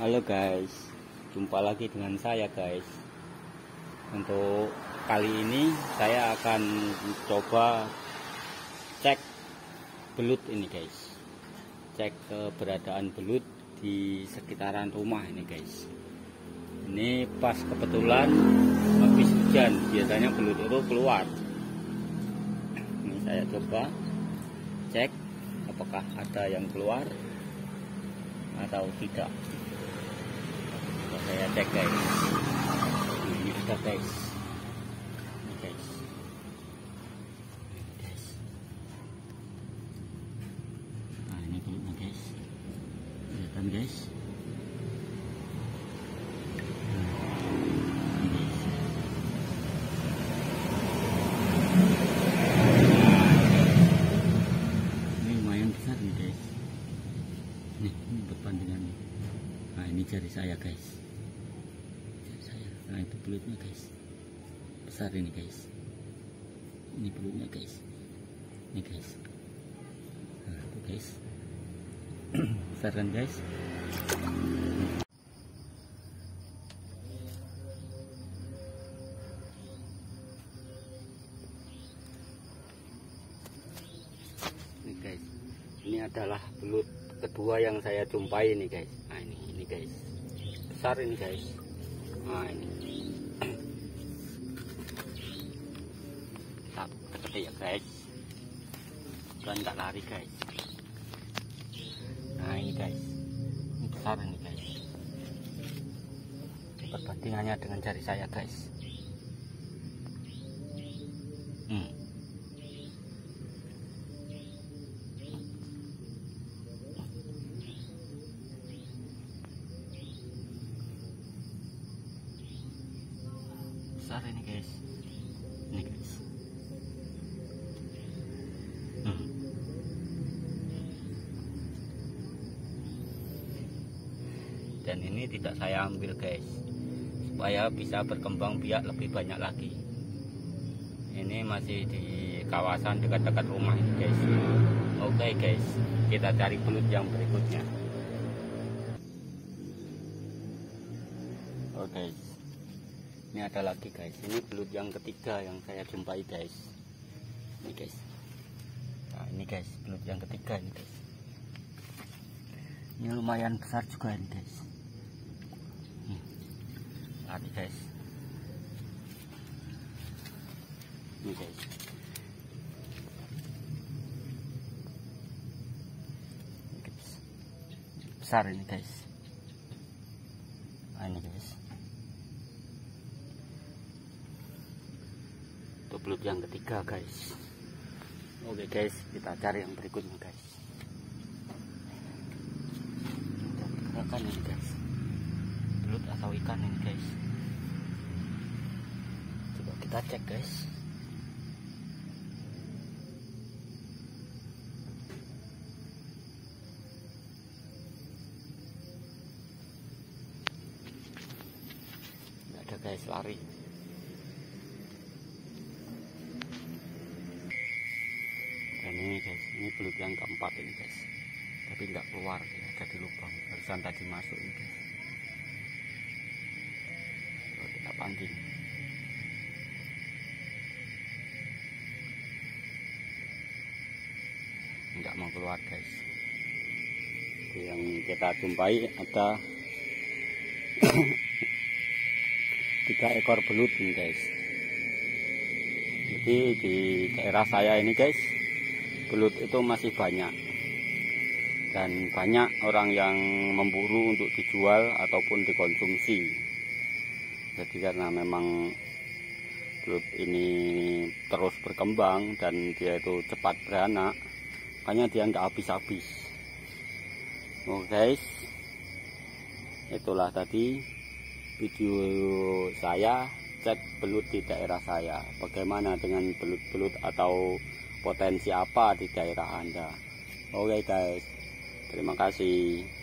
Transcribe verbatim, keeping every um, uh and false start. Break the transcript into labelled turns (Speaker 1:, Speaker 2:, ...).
Speaker 1: Halo guys, jumpa lagi dengan saya guys. Untuk kali ini saya akan coba cek belut ini guys. Cek keberadaan belut di sekitaran rumah ini guys. Ini pas kebetulan habis hujan, biasanya belut itu keluar. Ini saya coba cek apakah ada yang keluar atau tidak. Saya cek guys. Ini sudah guys. Ini guys. Ini guys. Nah ini belutnya guys. Kelihatan guys. Ini lumayan besar nih guys. Nih ini perbandingannya. Nah ini jari saya guys. Nah itu belutnya guys, besar ini guys, ini belutnya guys, ini guys, nah itu guys, besar kan guys. Ini guys, ini adalah belut kedua yang saya jumpai ini guys. Nah ini, ini guys, besar ini guys. Nah ini tak gede ya guys, dan tak lari guys. Nah ini guys, ini besar ini guys, perbandingannya dengan jari saya guys. hmm. Besar ini guys, ini guys. hmm. Dan ini tidak saya ambil guys, supaya bisa berkembang biak lebih banyak lagi. Ini masih di kawasan dekat-dekat rumah ini guys. Oke guys, kita cari belut yang berikutnya. Oke guys, ini ada lagi guys, ini belut yang ketiga yang saya jumpai guys. Ini guys. Nah ini guys, belut yang ketiga ini guys. Ini lumayan besar juga ini guys. Hmm. Lari guys. Ini guys. Ini guys. Besar ini guys. Nah ini guys. Belut yang ketiga guys. Oke guys, kita cari yang berikutnya guys. Ada ikan ini guys, belut atau ikan ini guys. Coba kita cek guys. Nggak ada guys, lari. Dan ini guys, ini belut yang keempat ini guys, tapi nggak keluar, ada di lubang, barusan tadi masuk ini guys. Coba kita panggil. Nggak mau keluar guys. Yang kita jumpai ada tiga ekor belut ini guys. Jadi di daerah saya ini guys, belut itu masih banyak, dan banyak orang yang memburu untuk dijual ataupun dikonsumsi. Jadi karena memang belut ini terus berkembang dan dia itu cepat beranak, makanya dia nggak habis-habis. Oke guys, itulah tadi video saya cek belut di daerah saya. Bagaimana dengan belut-belut atau potensi apa di daerah Anda. Oke guys, terima kasih.